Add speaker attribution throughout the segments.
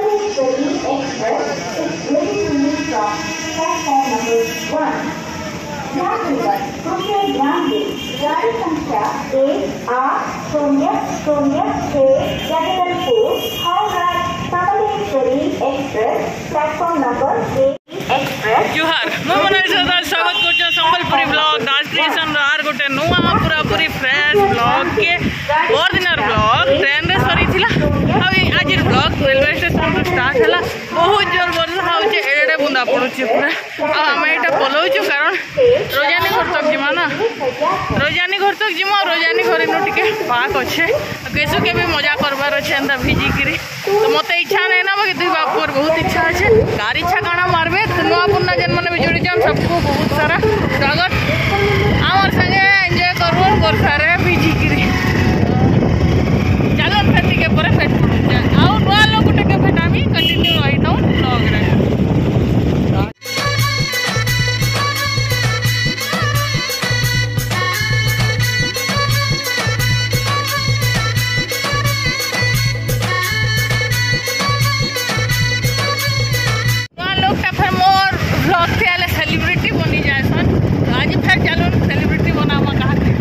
Speaker 1: Kamaleshwari Express is ready to leave from platform number 1. यात्रीगण कृपया ध्यान दें, गाड़ी संख्या 1-8-0-0-6 Jagdalpur Howrah Kamleshwari express platform number 8 express
Speaker 2: जुहार मु मने स्वागत करछ संबलपुरी ब्लॉग दास स्टेशन आर गोटे नुआ पूरा पूरी फ्रेश ब्लॉग के और दिनर ब्लॉग ट्रेन रे सरी थिला अभी आज ब्लॉग रेलवे स्टेशन पर स्टार्ट हला बहुत जोर वर्षा होचे एडे बुंदा पड़ुची पूरा आ हम एटा बोलौछु कारण रोजानी घर तक जिमा ना रोजानी घर तक जिमा रोजानी घर नु टिके पाक अच्छे केसु के भी मजा करबार अच्छे एंदा भिजी करी तो मते इच्छा नै ना बाकी दुई बाप पर बहुत इच्छा अच्छे कार इच्छा काना मारबे नुआ पुन्ना जन माने भी जुड़ी जाम सबको बहुत सारा स्वागत आमर संगे एंजॉय करबो वर्षा रे भिजी करी चलो फिर टिके पर फेट पड़ू आ नुआ लोग टिके फेटामी कंटिन्यू रही तो ब्लॉग रे सेलिब्रिटी बनी जाए सन तो आज फिर चलो सेलिब्रिटी बनावा कहा तो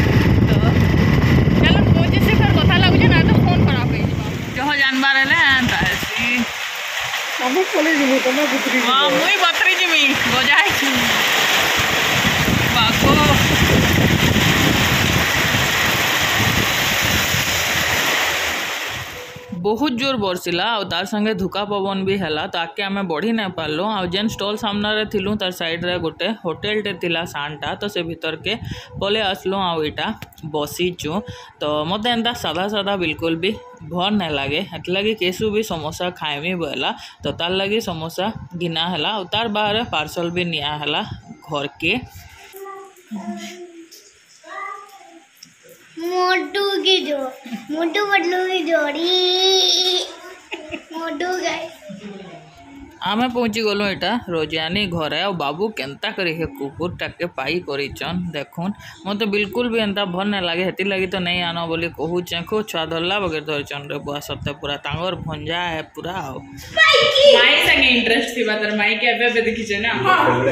Speaker 2: चलो पहुँचे से फिर कथा लगुचे ना तो फोन करा पे जहाँ जानबार है मुई बतरी जिमी बजाई बाको बहुत जोर बरसिला और तार संगे धुका पवन भी हैला तो आके आमे बढ़ी नहीं पारलु आ जेन स्टॉल सामने रे थिलु तार साइड रे गोटे होटल टे थिला सांटा तो से भीतर के पले आसलु आ इटा बसीचु तो मते एंता सादा सादा बिल्कुल भी भर नहीं लगे एट लगी केसु भी समोसा खाएमी बोला तो तार लगी समोसा घिना हैला और तार बाहर पार्सल भी निया हैला घर के
Speaker 3: मोटू बटलू की जोड़ी मोटू गाइस
Speaker 2: आमे पहुँची गलु एटा रोजानी घरे और बाबू केंता करी हे कुकुर टाके पाई करिचन देखुन मते बिल्कुल भी एंता भल नहीं लगे हेती लगी तो नहीं आनो बोली कहूचे को छुआ धरला बगैर धरचन रे बुआ सत्ते पूरा तांगर भंजा है पूरा आओ
Speaker 4: माई संगे इंटरेस्ट थी बात माई के अबे देखी छे ना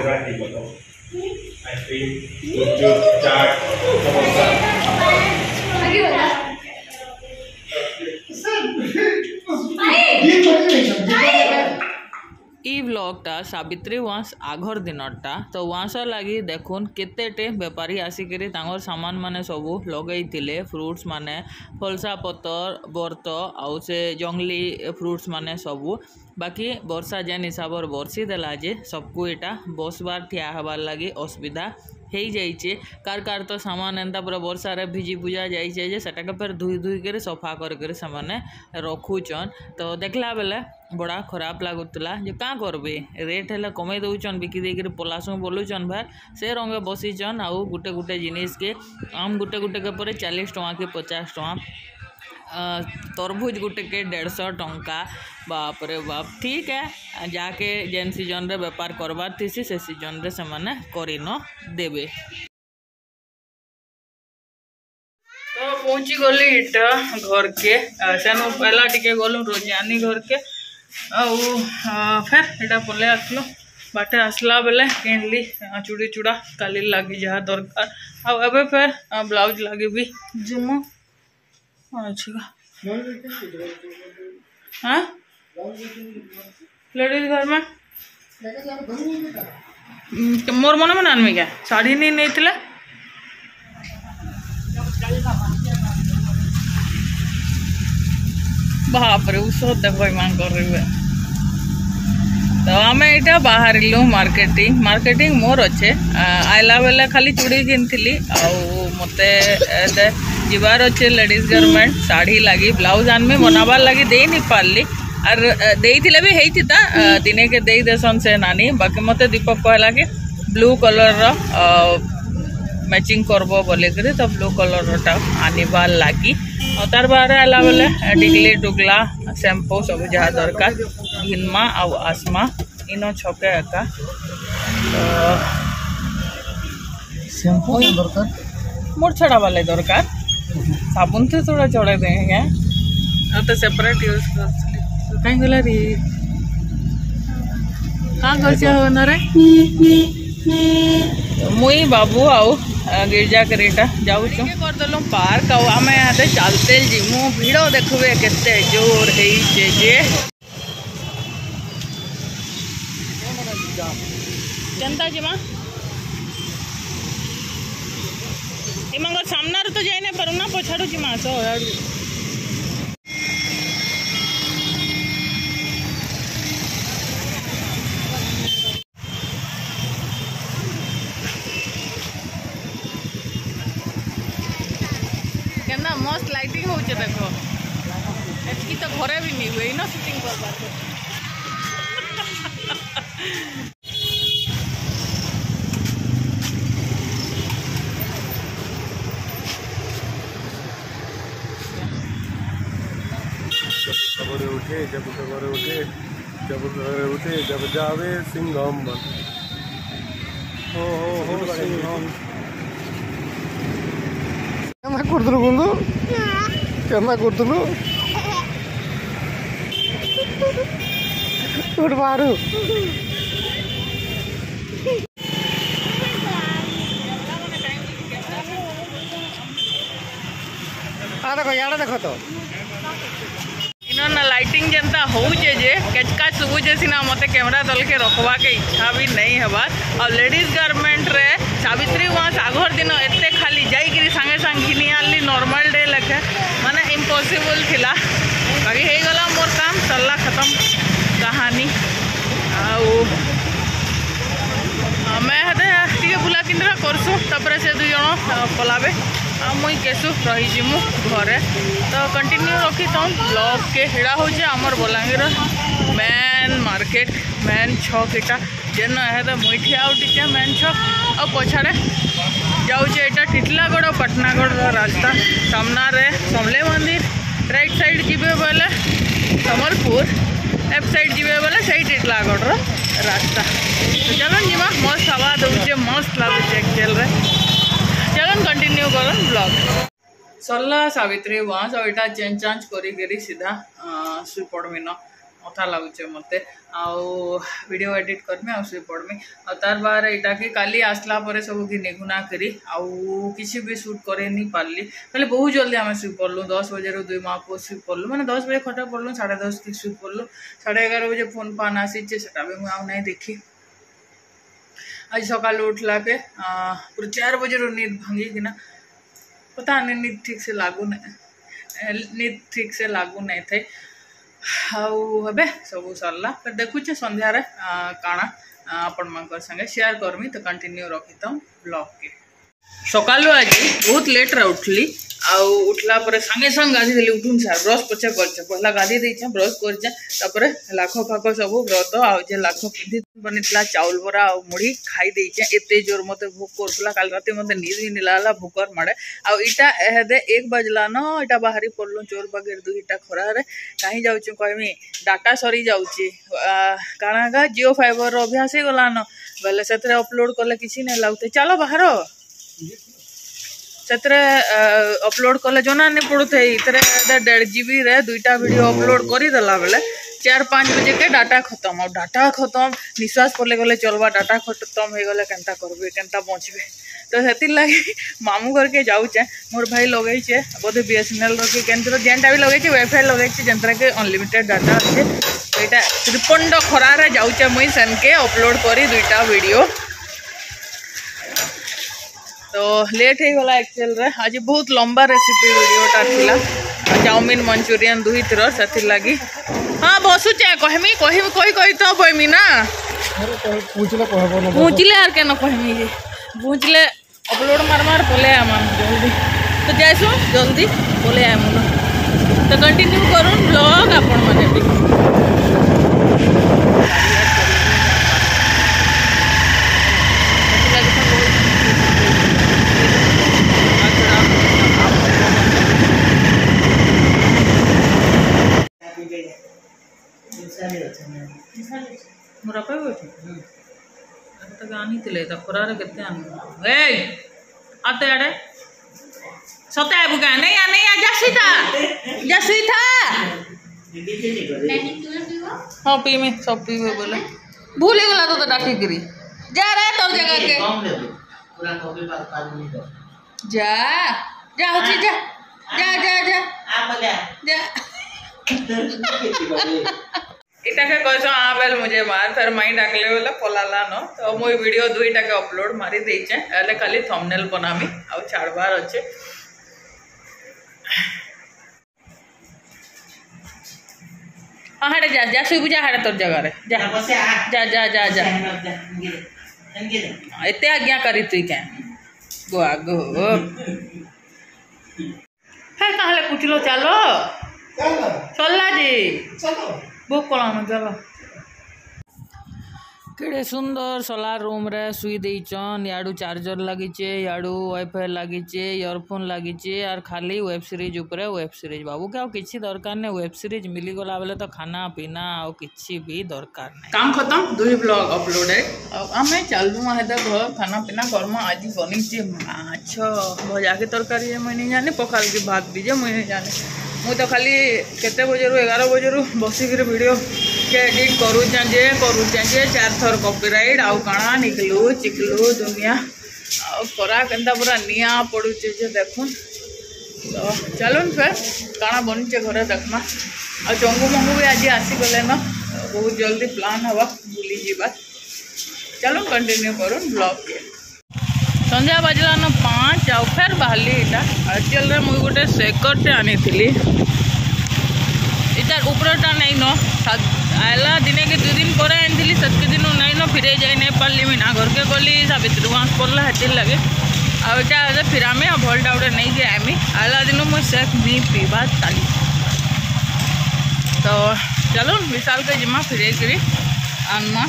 Speaker 5: आइसक्रीम दूध चाट समोसा
Speaker 2: ई व्लॉगटा सावित्री वास आघर दिनटा तो वास लगी देखुन केतेटे बेपारी आसिकरी तांगर सामान माने सबू लगई थिले फ्रूट्स माने फलसा पतर बर्त आउ से जंगली फ्रूट्स माने सबू बाकी वर्षा जेन हिसाब बरसी देला जे सबको एटा बसबार ठिया हबार लगी असुविधा हो जाइए कार तो सामान एंता पूरा वर्षा रे भिजी भुजा जाइए जे सेटा के फिर धुई कर सफा कर सामाने रखुचन तो देखला बेले बड़ा खराब लगुला जे क्या करबे रेट है कमे दौचन बिकी देकर पलासु बोलुचन भाई से रंगे बसीचन आउ गुटे गुटे जिनिस के आम गुटे गुटे के पर 40 टଙ୍କା के 50 टଙ୍କା तरबूज गुटे के 150 टଙ୍କା बाप रे बाप ठीक है जाके जेन सीजन रे व्यापार करबार थीसी से सीजन रे से माने करी न देबे तो पहुँची गली इटा घर के सेनु पहला टिके गलु रोजानी घर के फिर इटा पले आसलु बाटे आसला बेले किनली चूड़ी चूड़ा काली लगी जहाँ दरकार आबे फिर ब्लाउज लगे भी जुमो अच्छा हाँ लेडीज घर में मोर मन में आनमी क्या साड़ी नहीं थे बाप रे उस देख मान कर तो आम यहाँ बाहर मार्केटिंग मोर अच्छे आइला बेले खाली चूड़ी किनी मत जीवार अच्छे लेडीज गारमेंट साड़ी लगी ब्लाउज आनमी बनाबार लगी दे नहीं पारली आर देइथिले भी हेइथिता दिने के देई देसन से नानी बाकी मते दीपक कहला कि ब्लू कलर रो मैचिंग करबो बोले करे तो ब्लू कलर टा आनिबार लागी और तार बाहर आला बेले टिकली टुकला शैम्पू सब जहाँ दरकार घिनमा आउ आसमा इनो छके एका
Speaker 6: शैम्पू दरकार
Speaker 2: मोर छड़ा वाले दरकार साबुन तो थोड़ा चढ़े दें क्या तो सेपरेट यूज कर कहीं गला रे कहाँ कर रे मुई बाबू आओ गिरजा करेटा जाऊ करदेलु पार्क आम यहाँ चलते जीमु भिड़ देखुए केते जोर है जनता जीमा इमंग सामना तो जाई नहीं पारू ना पछाड़ू जीमा सो केना मस्त लाइटिंग होचे देखो एतकी तो घरे भी नहीं हुए ना शूटिंग करबा
Speaker 5: खबर उठे जब खबर उठे जब खबर उठे जब जावे सिंघम बन हो सिंघम
Speaker 6: केना करदलु गुंदु केना करदलु उठ बारू आ देखो यार देखो तो
Speaker 2: इन्होंने लाइटिंग जनता होचे जे केचका सुबुजे सिना मते कैमरा दल के रखवा के इच्छा भी नहीं हवा और लेडीज गारमेंट रे सावित्री वहाँ आघर दिन एते खाली जाइए सांगे सांग घिनी आली नॉर्मल डे लगे माने इम्पॉसिबल थिला बाकी हे गला मोर काम सरला खत्म कहानी मैं टे बुला किंद्रा करसु तपरे से दुई जन पलाबे मुई केसु रही जिमु घरे तो कंटिन्यू रखी तो ब्लॉग के हेड़ा हो आमर बलांगीर मेन मार्केट मेन छक इटा जेन है मुई ठिया उठीचे मेन छक और पछाड़े जाऊे यहाँ टिटलागढ़ पाटनागढ़ रास्ता सामना रे समले मंदिर राइट साइड जीवे बोले सम्बलपुर लेफ्ट साइड जीवे बोले सही टिटलागढ़ रास्ता तो चलो जीमा मस्त हवा दूचे मस्त लगुचे एक्चुअल रे चलन कंटिन्यू करन ब्लॉग सरला सावित्री वहाँ सब यहाँ चेंज चांज करी सीधा शुई पड़मी न अथा लगुचे मते वीडियो एडिट करमी शुई पड़मी तार बार यहाँ कि काली आसला पर सब घिनी घुना करी किसी भी शूट करे नहीं पार्ली खाली बहुत जल्दी आम शुई पड़लु 10 बजे रू 2 माह पो शुई पड़लु मैंने 10 बजे खटा पड़लु 10:30 तक शुई पड़लु 11:30 बजे फोन पान आसीचे सेटा भी मुझे नहीं देखी आज सकाल उठला के पूरा 4 बजे रो नींद भांगी कि ना पता नहीं नींद ठीक से लागू नहीं थे हे सब सरला फिर देखुचे संध्यारे काना आपण मानकर संगे शेयर करमी तो कंटिन्यू रखी तो ब्लॉग के सकालू आज बहुत लेट रे उठली उठला पर संगे संग गाधी देली उठून सार ब्रश पछे करछे पहला गाधी देछे ब्रश करछे तापरे लाखो फाको सब व्रत जे लाखो पिंधी बनितला चाउल बरा मुड़ी खाई देछे एते जोर मते भूख करतला काल राते मते नींद ही निलाला भूकर मारे इटा एहदे 1 बजला न इटा बाहरी पड़लु चोर बगेर दुईटा खरा रे कहीं जाउछु कहमी डाटा सरी जाउची काना का जियो फाइबर रो अभ्यास ही गला न गले सेतरे अपलोड करले किछि नै लागते चलो बाहर सेतरे अपलोड कले जना नहीं पड़ुथे इतरे 1.5 GB रे 2टा वीडियो अपलोड करी देला बेले 4-5 बजे के डाटा खत्म और डाटा खत्म निश्वास पड़े गले चलवा डाटा खत्म हो गले केनता करबे केनता पहुँचबे तो से लगे मामू घर के जाऊचे मोर भाई लगे बोधे BSNL रखी केन्द्र जेनटा भी लगे वाईफाई लगे जेनता के अनलिमिटेड डाटा अच्छे तो यहाँ त्रिपंड खरारे जाऊचे मुई सेन के अपलोड करी 2टा वीडियो तो लेट हो गला एक्चुअल रे आज बहुत लंबा रेसिपी वीडियोटा थिला चाउमिन मंचूरियन दुही तिर से लगी हाँ बसुचे कहमी कही तो बहमी ना पहुँचले आर के कहमी पहुँचले अपलोड मार पले आम जल्दी तो जाइसु जल्दी पले आम तो कंटिन्यू करूँ ब्लॉग आपण मैंने भी मोरा पे बैठे तो गानी तिले तो खरारे केते आन आते आड़े सते बुका नहीं आ जा सीधा हाँ पीमे सब पीवे बोले भूल गला तो डाकी गिरी जा रहा है तब जगह के जा जा होची जा जा जा जा जा इटा के कहसो आ बेल मुझे मार फिर माई डाकले बोले पलाला न तो मुई वीडियो दुईटा के अपलोड मारी देइचे एले खाली थंबनेल बनामी आ छाड़बार अच्छे हाँ हाड़े जा जा सुबह जा हाड़े तोर जगह रे जा जा जा जा जा एते आज्ञा करी तुई क्या गो आगो है कहाँ ले पूछ लो चलो चलला जी बुक कलाम चलो केड़े सुंदर सोलार रूम रे सुई देइचन याडू चार्जर लागिचे याडू वाईफाई लागिचे इयरफोन लागिचे और खाली वेब सीरीज ऊपर वेब सीरीज बाबू के किसी दरकार नहीं वेब सीरीज मिली गला बेले तो खाना पीना और किसी भी दरकार नहीं काम खत्म 2 ब्लॉग अपलोड है अब आम चलू घर खाना पीना करमा आज बनी माछ भजा के तरकारी मुई नहीं जानी पखाल की भात भी मुई नहीं जानी मुई तो खाली केते बजे 11 बजे बसिक वीडियो के एडिट करुचे जे 4 थर कॉपीराइट आउ काना निकलू चिकलू दुनिया खरा केन्ता पूरा निया पड़ुचे जे देखुन तो चलुन फिर काना बनुचे घरे देखमा आ चंगू मंगू भी आज आसीगले न बहुत जल्दी प्लान हवा बुली जीवा चलुन कंटिन्यू करूँ ब्लॉग के संध्या बजला न 5 आउ फिर बाहली इटा एक्चुअल रे मुई गोटे सेकरटे आनी थिली इतार ऊपरटा नहीं न आला दिने के 2 दिन पर आनी सतके दिन नहीं न फिर जाई नहीं पार्ली मीना घर के गली सावित्री वास पड़ला हेतिल लगे आटा फिर आम भलटा गोटे नहीं कि आमी आला दिन मुझे सेक नहीं पीवा ताली तो चलो विशाल के जिमा फिर आनमा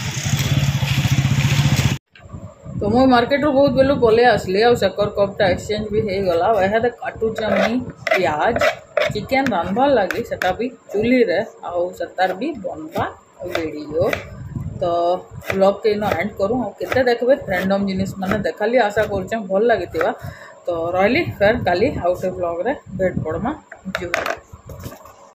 Speaker 2: तो मुझे मार्केट रू बहुत बेलू पले आसली आ सेकर कपटा एक्सचेंज भी हो गला वह काटुचे मुई प्याज चिकेन रांधबार लगी सेटा भी चूल्ही रे आउ सेतार भी बनवा वीडियो तो ब्लॉग के एंड करूँ केते देखबे रैंडम जिनिस माने देखाली आशा करछे भल लगी तो रही फिर काली आउटे ब्लॉग रे भेट पड़मा जुगाड़।